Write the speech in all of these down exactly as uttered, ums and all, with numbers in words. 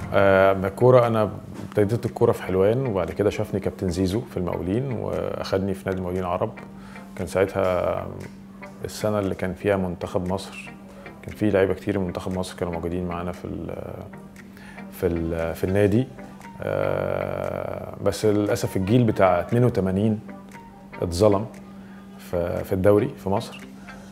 آه الكوره انا ابتديت الكوره في حلوان، وبعد كده شافني كابتن زيزو في المقاولين واخدني في نادي المقاولين العرب. كان ساعتها السنه اللي كان فيها منتخب مصر، كان في لعيبه كتير من منتخب مصر كانوا موجودين معانا في ال في ال في النادي. آه بس للاسف الجيل بتاع اتنين وتمانين اتظلم في في الدوري في مصر.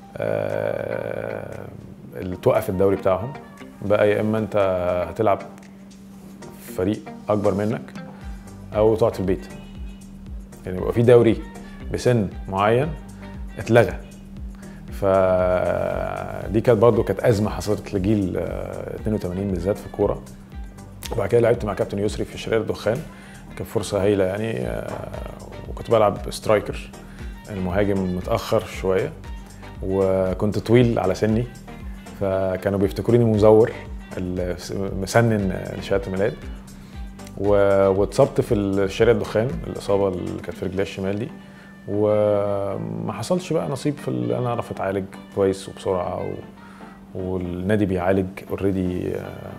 آه اللي توقف الدوري بتاعهم بقى، يا اما انت هتلعب في فريق اكبر منك او تقعد في البيت. يعني يبقى في دوري بسن معين اتلغى. فدي كانت برضو كانت ازمه حصلت لجيل اتنين وتمانين بالذات في الكوره. وبعد كده لعبت مع كابتن يسري في شرير الدخان، كانت فرصه هايله يعني. وكنت بلعب سترايكر، المهاجم متاخر شويه، وكنت طويل على سني، فكانوا بيفتكروني مزور مسنن لشهاده الميلاد. واتصبت في شارع الدخان، الاصابه اللي كانت في رجلي الشمال دي، وما حصلش بقى نصيب في ان انا اعرف اتعالج كويس وبسرعه. و... والنادي بيعالج اوريدي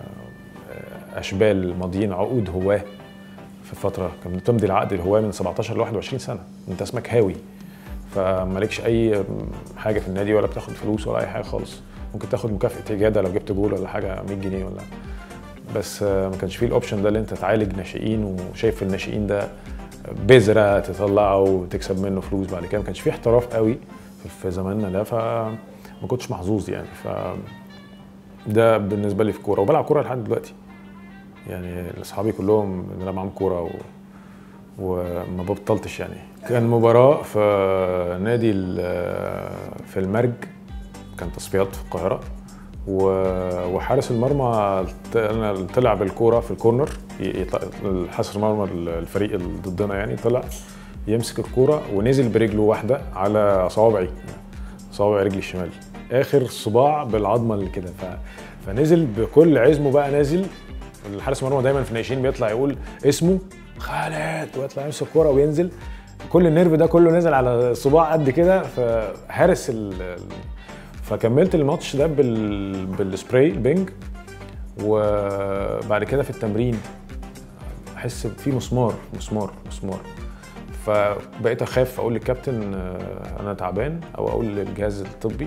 اشبال ماضيين عقود هواه في فتره كان بتمضي العقد الهواه من سبعتاشر ل واحد وعشرين سنه، انت اسمك هاوي، فمالكش اي حاجه في النادي ولا بتاخد فلوس ولا اي حاجه خالص. ممكن تاخد مكافاه اجاده لو جبت جول ولا حاجه مية جنيه ولا، بس ما كانش فيه الاوبشن ده اللي انت تعالج ناشئين، وشايف الناشئين ده بذره تطلعه وتكسب منه فلوس بعد كده. ما كانش فيه احتراف قوي في زماننا ده، فما كنتش محظوظ يعني. ف ده بالنسبه لي في كوره، وبلعب كوره لحد دلوقتي يعني. اصحابي كلهم بنلعب معاهم كوره و... وما ببطلتش يعني. كان مباراه في نادي في المرج، كان تصفيات في القاهره، وحارس المرمى طلع بالكوره في الكورنر. حارس المرمى الفريق اللي ضدنا يعني طلع يمسك الكوره ونزل برجله واحده على صوابعي، صوابع رجلي الشمال، اخر صباع بالعظمه اللي كده. فنزل بكل عزمه بقى نازل. الحارس المرمى دايما في الناشئين بيطلع يقول اسمه خالد، ويطلع يمسك الكوره وينزل، كل النيرف ده كله نزل على صباع قد كده. فحارس ال فكملت الماتش ده بال... بالسبراي البنج. وبعد كده في التمرين احس في مسمار مسمار مسمار، فبقيت اخاف اقول للكابتن انا تعبان، او اقول للجهاز الطبي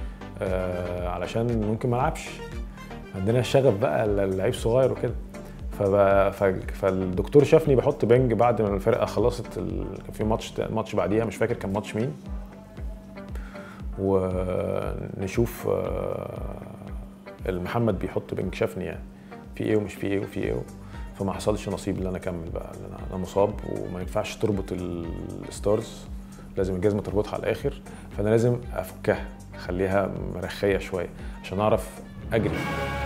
علشان ممكن ما العبش. عندنا الشغف بقى اللعيب صغير وكده. فالدكتور شافني بحط بنج بعد ما الفرقه خلصت ال... كان في ماتش ماتش بعديها، مش فاكر كان ماتش مين، ونشوف المحمد بيحط بنج، شافني يعني في ايه ومش في ايه وفي ايه. فما حصلش نصيب ان انا اكمل بقى، لان انا مصاب وما ينفعش تربط الستارز، لازم الجزمه تربطها على الاخر. فانا لازم افكها اخليها مرخيه شويه عشان اعرف اجري.